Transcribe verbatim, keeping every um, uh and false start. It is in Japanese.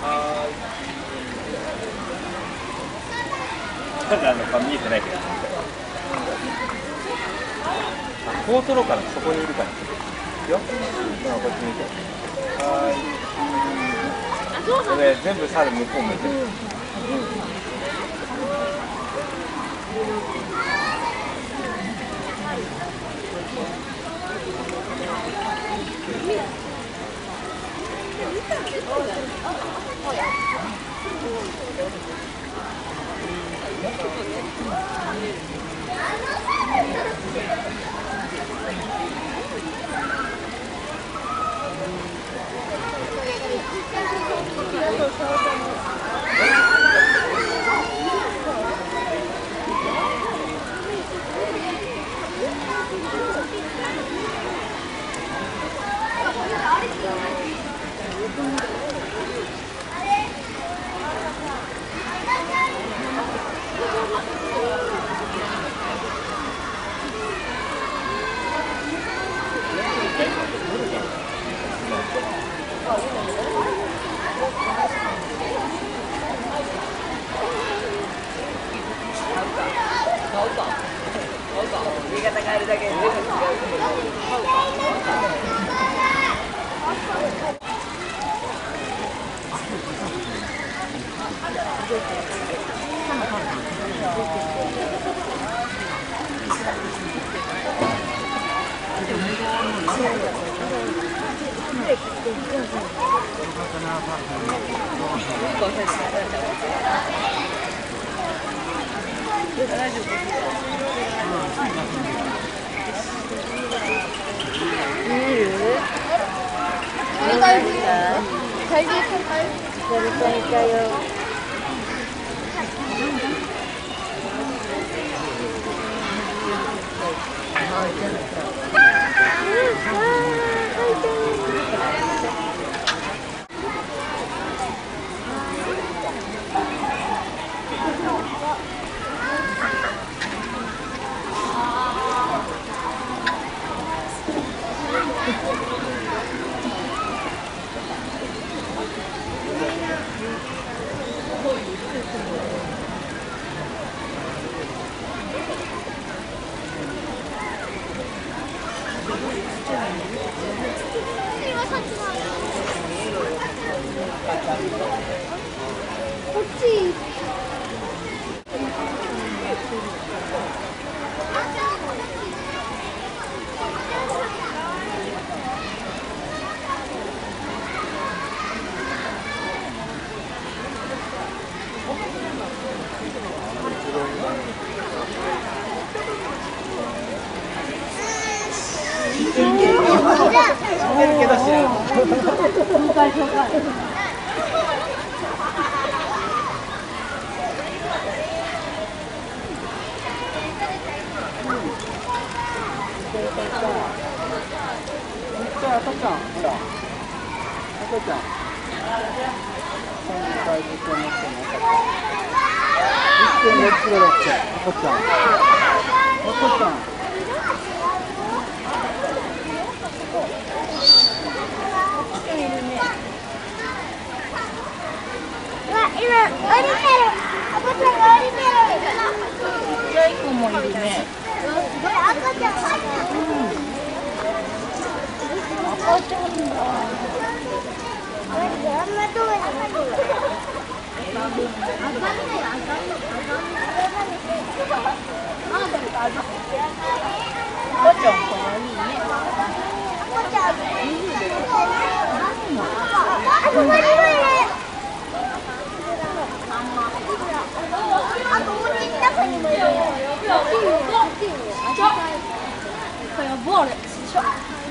はい。ただあの顔見えてないけど。あ、こう取ろうかな。そこにいるから。いくよ。今こっち見て。はい。これ全部猿向こう向いてる。 新潟帰るだけで大丈夫。見える？これがいた？大丈夫？これがいたよ。こっち。赤ちゃん、ほら、赤ちゃん。いってんろくキロだって、赤ちゃん。赤ちゃん。うわ、今、降りてる。赤ちゃんが降りてる。ちっちゃい子もいるね。これ赤ちゃん。赤ちゃんだ。あんなとこに。赤ちゃんかわいいね。赤ちゃん。あそこにもいる。あとお家の中にもいるよ。これボール。